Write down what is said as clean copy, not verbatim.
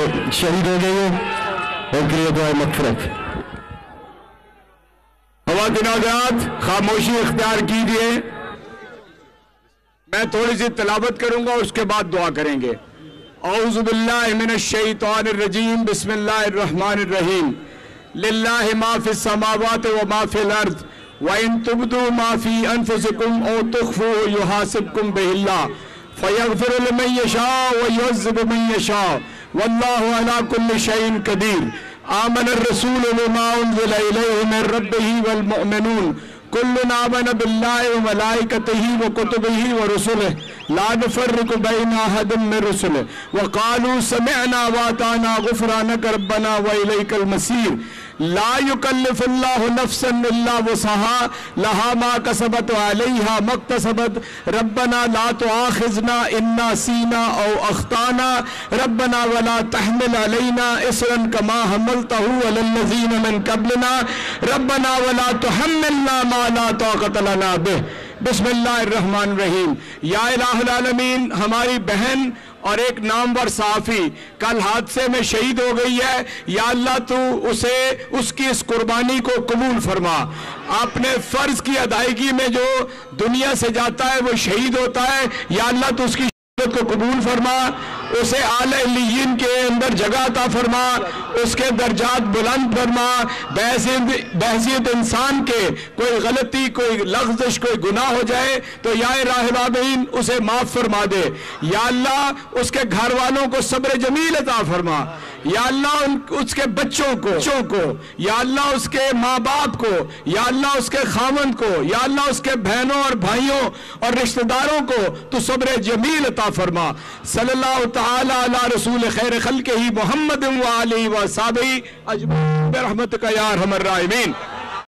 شہید ہو گئی ہیں ان کے لیے دعائے مغفرت۔ خواتین و حضرات خاموشی اختیار کیجیے، میں تھوڑی سی تلاوت کروں گا اس کے بعد دعا کریں گے۔ اعوذ باللہ من الشیطان الرجیم، بسم اللہ الرحمن الرحیم۔ للہ ما فی السماوات و ما فی الارض وَإِن تُبْدُوا مَا فِي أَنفُسِكُمْ أَوْ تُخْفُوهُ يُحَاسِبْكُم بِهِ اللَّهُ فَيَغْفِرُ لِمَن يَشَاءُ وَيُعَذِّبُ مَن يَشَاءُ وَاللَّهُ عَلَى كُلِّ شَيْءٍ قَدِيرٌ آمَنَ الرَّسُولُ بِمَا أُنزِلَ إِلَيْهِ مِن رَّبِّهِ وَالْمُؤْمِنُونَ كُلٌّ آمَنَ بِاللَّهِ وَمَلَائِكَتِهِ وَكُتُبِهِ وَرُسُلِهِ لَا نُفَرِّقُ بَيْنَ أَحَدٍ مِّن رُّسُلِهِ وَقَالُوا سَمِعْنَا وَأَطَعْنَا غُفْرَانَكَ رَبَّنَا وَإِلَيْكَ الْمَصِيرُ لا يكلف الله نفسا الا وسعها لها ما كسبت وعليها ما اكتسبت ربنا لا تؤاخذنا ان نسينا او اخطانا ربنا ولا تحمل علينا اصرا كما حملته على الذين من قبلنا ربنا ولا تحملنا ما لا طاقة لنا به۔ بسم اللہ الرحمن الرحیم۔ یا الہ العالمین، ہماری بہن اور ایک نامور صحافی کل حادثے میں شہید ہو گئی ہے، یا اللہ تو اسے اس کی اس قربانی کو قبول فرما۔ اپنے فرض کی ادائیگی میں جو دنیا سے جاتا ہے وہ شہید ہوتا ہے، یا اللہ تو اس کی شہادت کو قبول فرما، اسے اعلی علیین کے اندر جگہ عطا فرما، اس کے درجات بلند فرما، بحیثیت انسان کے کوئی غلطی، کوئی لغزش، کوئی گناہ ہو جائے تو یا الہ العالمین اسے معاف فرما دے۔ یا اللہ اس کے گھر والوں کو صبر جمیل عطا فرما، یا اللہ اس کے بچوں کو، یا اللہ اس کے ماں باپ کو، یا اللہ اس کے خاوند کو، یا اللہ اس کے بہنوں اور بھائیوں اور رشتہ داروں کو تو صبر جمیل عطا فرما۔ صلی اللہ تعالی علی رسول خیر خلقہ محمد و آلہ و صحابہ اجمعین برحمتک یا ارحم الراحمین۔